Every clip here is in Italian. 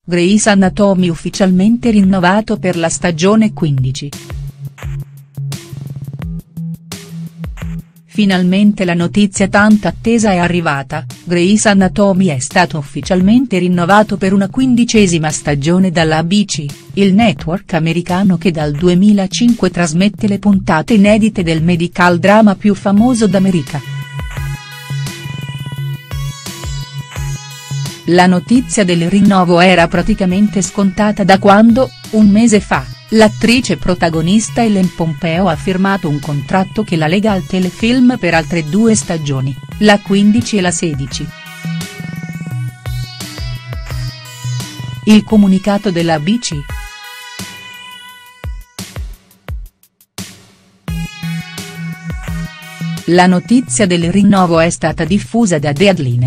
Grey's Anatomy ufficialmente rinnovato per la stagione 15. Finalmente la notizia tanto attesa è arrivata, Grey's Anatomy è stato ufficialmente rinnovato per una 15ª stagione dalla ABC, il network americano che dal 2005 trasmette le puntate inedite del medical drama più famoso d'America. La notizia del rinnovo era praticamente scontata da quando, un mese fa, l'attrice protagonista Ellen Pompeo ha firmato un contratto che la lega al telefilm per altre 2 stagioni, la 15 e la 16. Il comunicato della ABC. La notizia del rinnovo è stata diffusa da Deadline.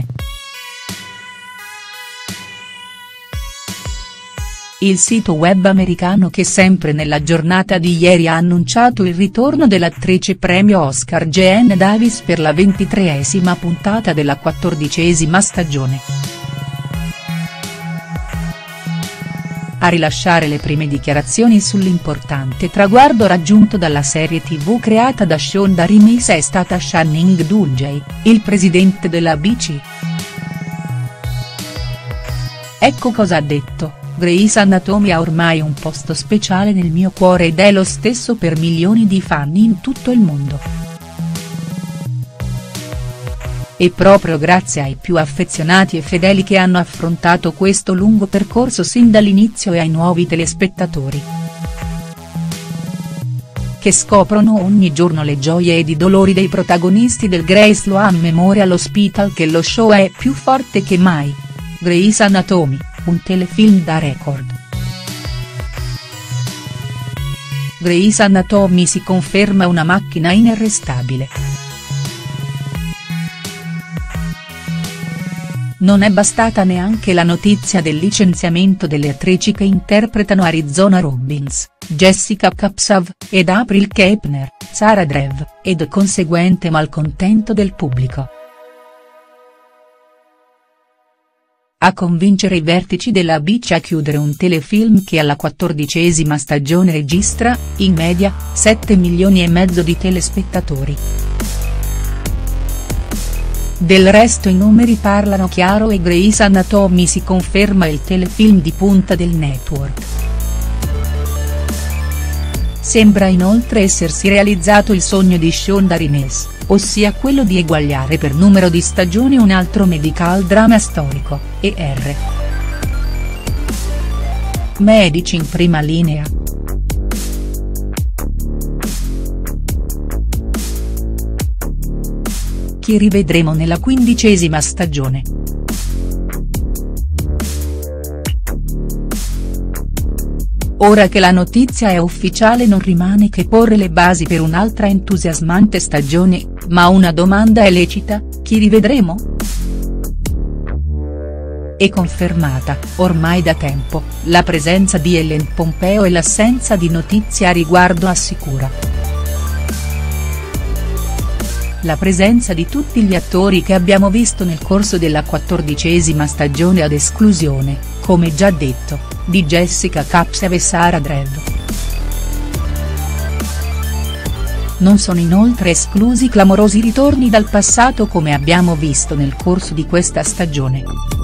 Il sito web americano che sempre nella giornata di ieri ha annunciato il ritorno dell'attrice premio Oscar Jeanne Davis per la 23ª puntata della 14ª stagione. A rilasciare le prime dichiarazioni sull'importante traguardo raggiunto dalla serie tv creata da Shonda Rhimes è stata Channing Dungey, il presidente della ABC. Ecco cosa ha detto: Grey's Anatomy ha ormai un posto speciale nel mio cuore ed è lo stesso per milioni di fan in tutto il mondo. E proprio grazie ai più affezionati e fedeli che hanno affrontato questo lungo percorso sin dall'inizio e ai nuovi telespettatori che scoprono ogni giorno le gioie ed i dolori dei protagonisti del Grey's Sloan Memorial Hospital che lo show è più forte che mai. Grey's Anatomy, un telefilm da record. Grey's Anatomy si conferma una macchina inarrestabile. Non è bastata neanche la notizia del licenziamento delle attrici che interpretano Arizona Robbins, Jessica Capsav, ed April Kepner, Sarah Drew, ed conseguente malcontento del pubblico. A convincere i vertici della ABC a chiudere un telefilm che alla 14ª stagione registra, in media, 7,5 milioni di telespettatori. Del resto i numeri parlano chiaro e Grey's Anatomy si conferma il telefilm di punta del network. Sembra inoltre essersi realizzato il sogno di Shonda Rhimes, ossia quello di eguagliare per numero di stagioni un altro medical drama storico, ER. Medici in prima linea. Chi rivedremo nella 15ª stagione?. Ora che la notizia è ufficiale non rimane che porre le basi per un'altra entusiasmante stagione, ma una domanda è lecita: chi rivedremo?. È confermata, ormai da tempo, la presenza di Ellen Pompeo e l'assenza di notizie a riguardo assicura la presenza di tutti gli attori che abbiamo visto nel corso della 14ª stagione ad esclusione, come già detto, di Jessica Capsav e Sarah Drew. Non sono inoltre esclusi clamorosi ritorni dal passato come abbiamo visto nel corso di questa stagione.